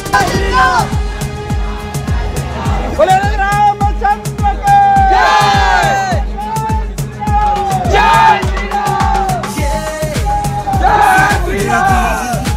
बोले रामचंद्र के जय। जय श्री राम। जय श्री राम।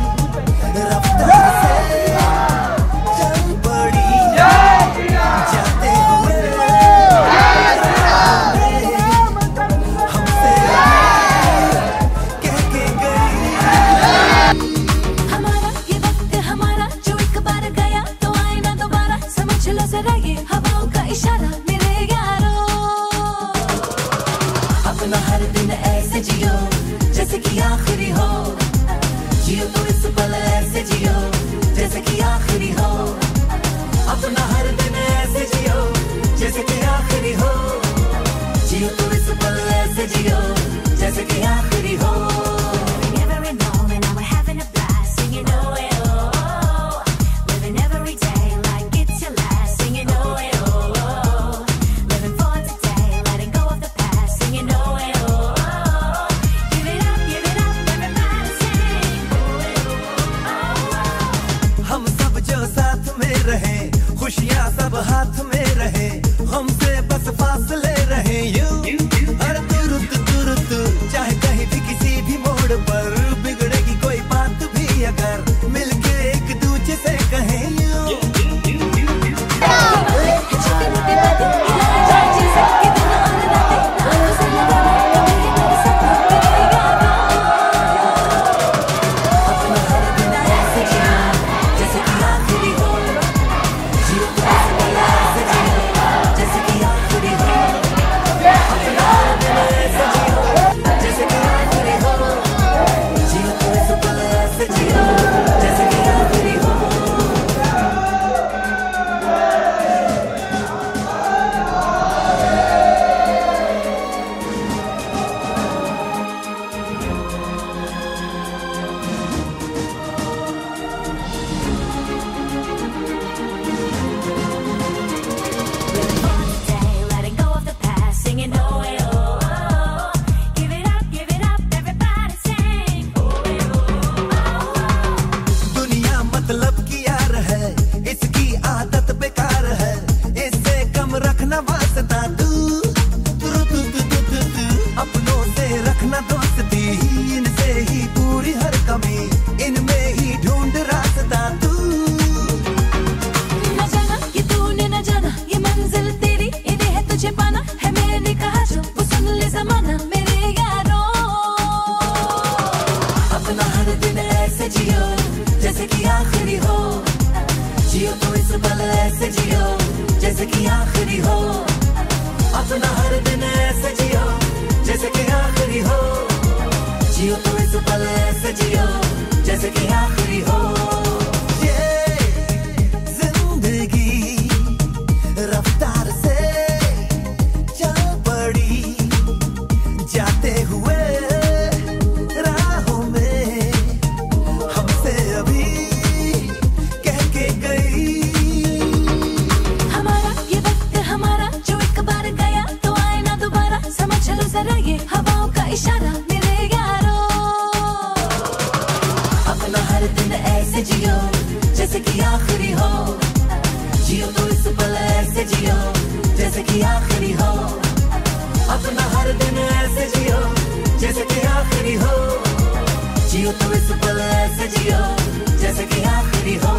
अपना हर दिन ऐसे जियो जैसे कि आखिरी हो, जियो तो इस पल ऐसे जियो जैसे कि आखिरी हो। अपना हर दिन ऐसे जियो जैसे कि आखिरी हो, जियो तो इस पल ऐसे जियो जैसे कि आखिरी हो। खुशियाँ सब हाथ में रहे, हमसे बस फासले रहे यूं हर तुरंत तुरंत, चाहे कहीं भी किसी भी मोड़ पर बिगड़ेगी कोई बात भी अगर मिलके एक दूजे से कहें यूं। जियो तो इस पल ऐसे जियो जैसे कि आखिरी हो, अपना हर दिन ऐसे जियो जैसे कि आखिरी हो, जियो तो इस पल ऐसे जियो जैसे कि आखिरी हो। जियो जैसे कि आखिरी हो, जियो तो इस पल ऐसे जियो जैसे कि आखिरी हो, अपना हर दिन ऐसे जियो जैसे कि आखिरी हो, जियो तो इस पल ऐसे जियो जैसे कि आखिरी हो।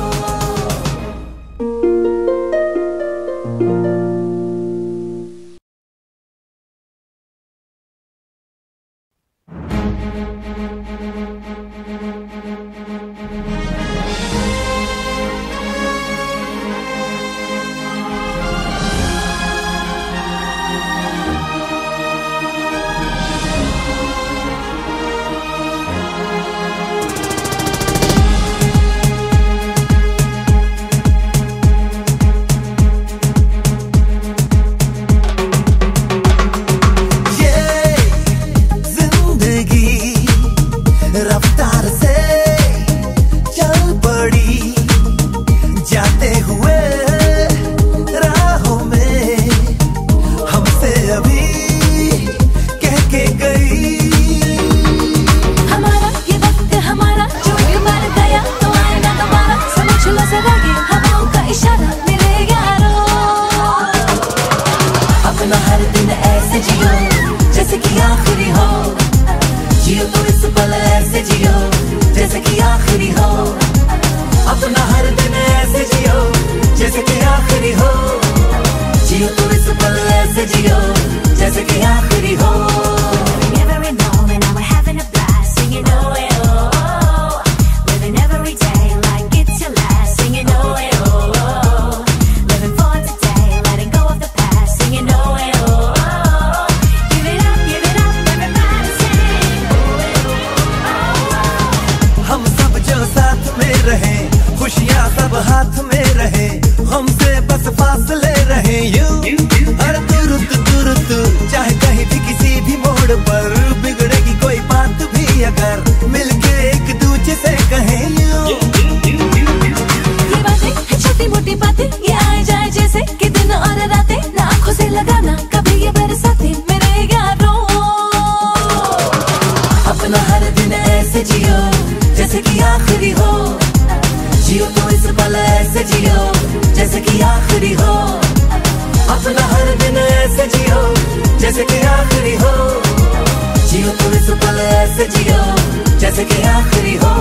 हमारा जो एक बार गया तो आएगा दोबारा, समझ लो जरा। सब हाथ में रहे, हमसे बस फासले रहे यूं। हर तुरुत चाहे कहीं भी किसी भी मोड़ पर, बिगड़ेगी कोई बात भी अगर मिलके एक दूजे से कहें यूं। ये बातें है छोटी मोटी बातें, ये आए जाए जैसे कि दिन और रातें, ना आंखों से लगाना कभी ये बरसाते मेरे यारों। अपना हर दिन ऐसे जियो जैसे कि आखिरी हो, जियो तो इस पल ऐसे जियो जैसे कि आखिरी हो। अपना हर दिन ऐसे जियो जैसे कि आखिरी हो, जियो तो इस पल ऐसे जियो जैसे कि आखिरी हो।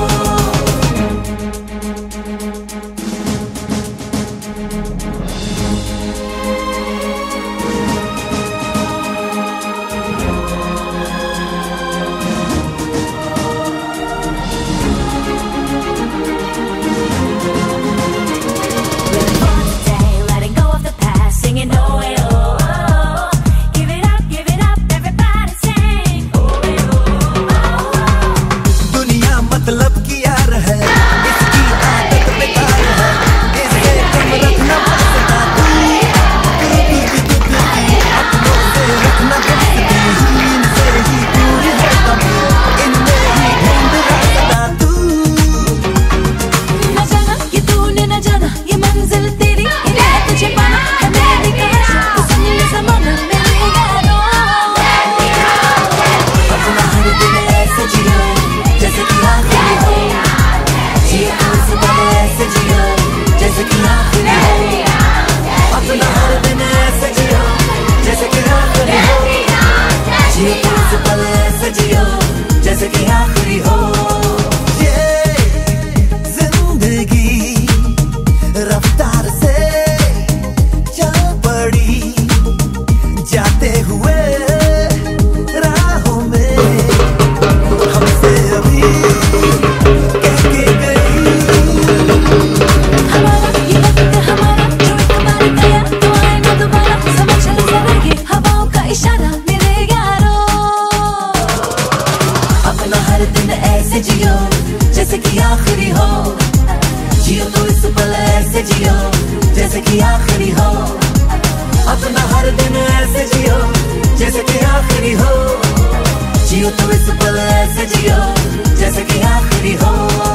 जैसे कि आखिरी हो, जियो तो इस पल ऐसे जियो जैसे कि आखिरी हो। अपना हर दिन ऐसे जियो जैसे कि आखिरी हो, जियो तो इस पल ऐसे जियो जैसे कि आखिरी हो।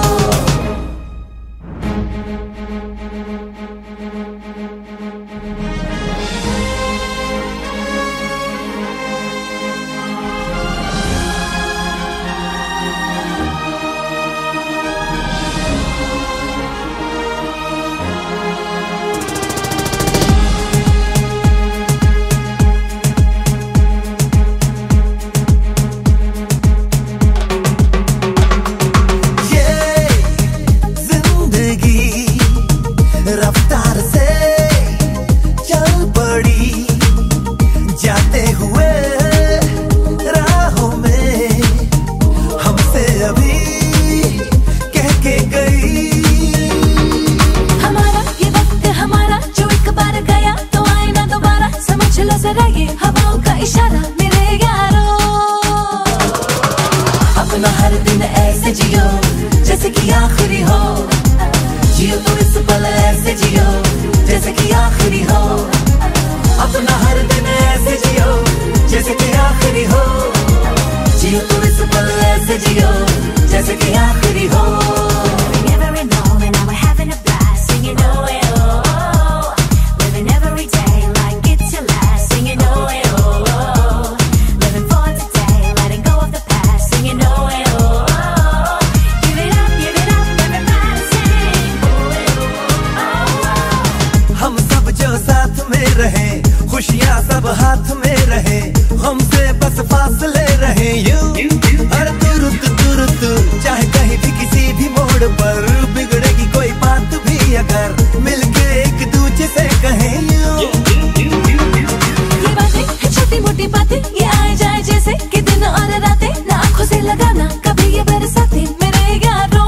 रफ्तार से चल पड़ी जाते हुए राहों में, हमसे अभी कह के गई। हमारा ये वक्त हमारा जो एक बार गया तो आए ना दोबारा, समझ लो जरा ये हवाओं का इशारा मेरे यारों। अपना हर दिन ऐसे जियो जैसे कि आखिरी हो, जियो तो इस पल ऐसे जियो जैसे कि आखिरी हो। अपना हर दिन ऐसे जियो जैसे कि आखिरी हो, जियो तो इस पल ऐसे जियो जैसे कि आखिरी हो। रहे खुशियाँ सब हाथ में रहे, हमसे बस फासले रहे यूं। हर तुरुत चाहे कहीं भी किसी भी मोड़ पर, बिगड़ेगी कोई बात भी अगर मिलके एक दूजे से कहें यूं। ये बातें है छोटी मोटी बातें, ये आए जाए जैसे कि दिन और रातें, ना आंखों से लगाना कभी ये बरसाते मेरे यारों।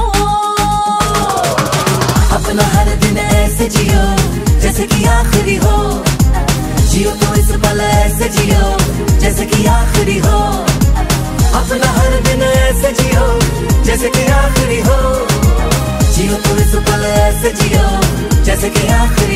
अपना हर दिन ऐसे जियो जैसे कि आखिरी हो, जियो तो इस पल ऐसे जियो जैसे कि आखिरी हो। अपना हर दिन ऐसे जियो जैसे कि आखिरी हो, जियो तो इस पल ऐसे जियो जैसे कि आखिरी